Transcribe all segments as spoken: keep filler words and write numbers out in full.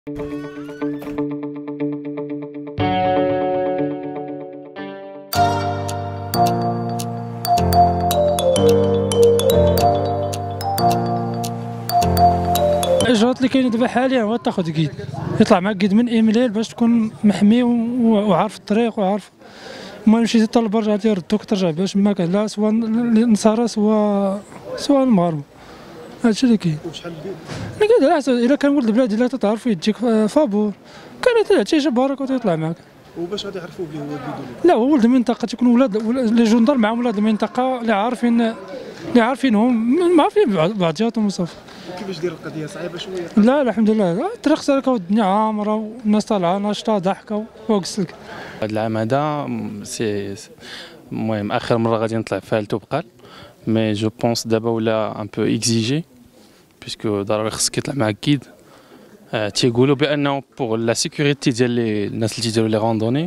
الاجراءات اللي كاينه دابا حاليا هو تاخذ كيد، يطلع معك كيد من ايميليل باش تكون محمي وعارف الطريق وعارف. المهم مشيتي حتى للبرج غادي يردوك ترجع باش ما كان لا سواء النصارى سواء سواء المغاربه. هادشي اللي كاين. وشحال الكيد؟ الكيد على حسب، الا كان ولد البلاد الا تعرف يديك فابور، كان تعطيه بركه وتطلع معك. وباش غادي يعرفوا بلي هو كيد ولا لا؟ هو ولد المنطقه، تيكون ولاد لي جوندار مع ولاد المنطقه اللي عارفين اللي عارفينهم معروفين بعضياتهم وصافي. كيفاش داير القضيه؟ صعيبه شويه؟ لا الحمد لله، الطريق سالكه والدنيا عامره والناس طالعه ناشطه ضحكه فوق السلك. هذا العام هذا سي المهم اخر مره غادي نطلع فيها لتوبقال، مي جو بونس دابا ولا ان بو اكزيجي بيسكو ضروري خصك يطلع معاك كيد. آه تيقولوا بانه بوغ لا سيكوريتي ديال الناس اللي تيديروا لي روندوني،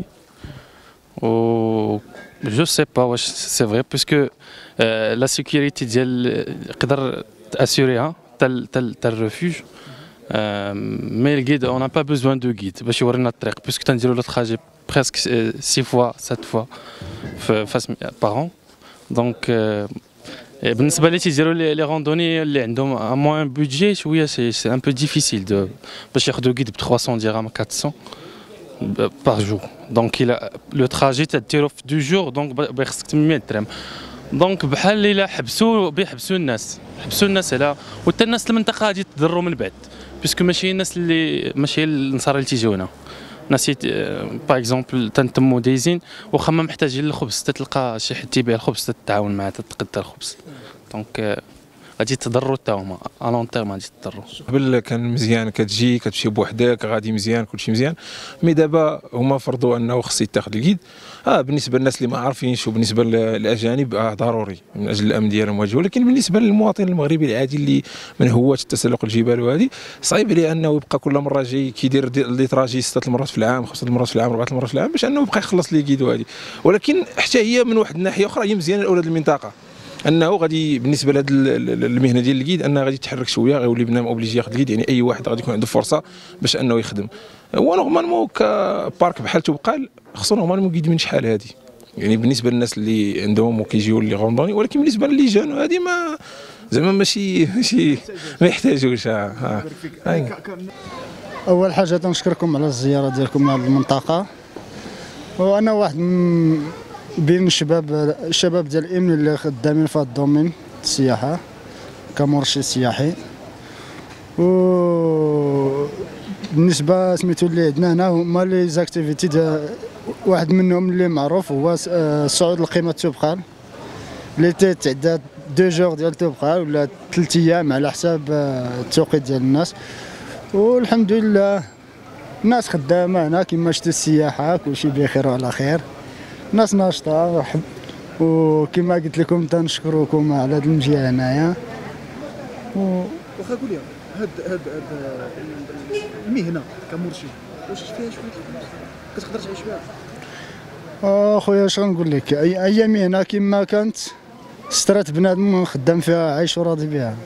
و جو سي با واش سي فري بيسكو لا سيكوريتي ديال يقدر تاسيوريها تال تال تال الريفوج. مي الكيد اون با بوزوان دو كيد باش يورينا الطريق بيسكو تنديروا لو تراجي بريسك سي فوا سات فوا فاس بارون. دونك بالنسبه لي تيديروا لي روندوني اللي عندهم ان موان بودجي شويه سي سي ان بو ديفيسيل دو باش ياخذوا كيد ب ثلاثمية درهم أربعمية بار جور. دونك الى لو تراجي تديرو في دو جور دونك خصك ثمانمية درهم. دونك بحال الا حبسوا بيحبسوا الناس حبسوا الناس على وحتى الناس المنطقه غادي تضروا من بعد بيسكو ماشي الناس اللي ماشي النصارى اللي تيجيو هنا. ناس باغ اكزومبل تنتموا دايزين واخا ما محتاجين للخبز تلقى شي حد تيبيع الخبز تتعاون معاه تقدر الخبز. دونك غادي تضروا حتى هما ا لون تيرم غادي تضروا. قبل كان مزيان كتجي كتمشي بوحدك غادي مزيان كلشي مزيان، مي دابا هما فرضوا انه خص يتاخذ الكيد. اه بالنسبه للناس اللي ما عارفينش وبالنسبه للاجانب آه ضروري من اجل الامن ديالهم وجهه، ولكن بالنسبه للمواطن المغربي العادي اللي من هواة تسلق الجبال وهذه صعيب عليه انه يبقى كل مره جاي كيدير لي تراجي ستة المرات في العام خمسة المرات في العام أربعة المرات في العام باش انه يبقى يخلص لي كيد وهذه. ولكن حتى هي من واحد الناحيه اخرى هي مزيانه لاولاد المنطقه، انه غادي بالنسبه لهذه المهنه ديال الكيد انها غادي تحرك شويه، غيولي بنادم اوبليجي ياخذ الكيد، يعني اي واحد غادي يكون عنده فرصه باش انه يخدم. هو نورمالمون كبارك بحال توبقال خصو نورمالمون كيد من شحال هذه، يعني بالنسبه للناس اللي عندهم وكيجيو لي غوندوني، ولكن بالنسبه للي جان هذه ما زعما ماشي ماشي ما يحتاجوش. ها اول حاجه تنشكركم على الزياره ديالكم لهذه المنطقه، وانا واحد من بين الشباب الشباب ديال الامن اللي خدامين في هذا الدومين السياحه كمرشد سياحي. و بالنسبه سميتو اللي عندنا هنا هما لي زاكتيفيتي، واحد منهم اللي معروف هو الصعود لقمه توبقال اللي تتعدى دو جور ديال توبقال ولا ثلاث ايام على حساب التوقيت ديال الناس. والحمد لله الناس خدامه هنا كما شفتوا السياحه كلشي بخير وعلى خير، ناس ناشطه. وكما قلت لكم تنشكركم على هذه المجيء هنايا. واخا قول لي هاد هاد هاد المهنه كمرشد واش فيها شويه كتقدر تعيش بها؟ اه خويا اش غنقول لك، اي اي مهنه كما كانت سترات بنادم خدام فيها عايش وراضي بها.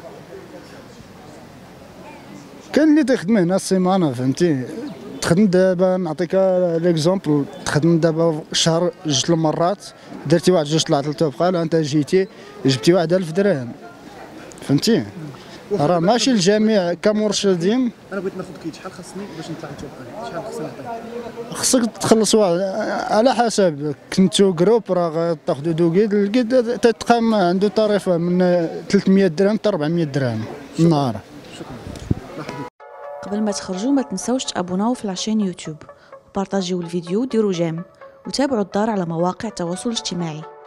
كاين اللي تخدم هنا السيمانه فهمتي، تخدم دابا نعطيك ليكزومبل، تخدم دابا شهر جوج المرات درتي واحد جوج طلعت لتوبقال انت جيتي جبتي واحد ألف درهم فهمتي. راه ماشي الجميع كمرشدين. انا بغيت ناخذ كيد، شحال خاصني باش نطلع لتوبقال؟ شحال خصني نعطي؟ خصك تخلص واحد على حسب كنتو جروب راه تاخذوا دو كيد. الكيد تتقام عنده طريفه من ثلاثمية درهم حتى أربعمية درهم النهار. قبل ما تخرجوا ما تنسوش تابوناو في لاشين يوتيوب وبارطاجيو الفيديو وديروا جيم وتابعوا الدار على مواقع التواصل الاجتماعي.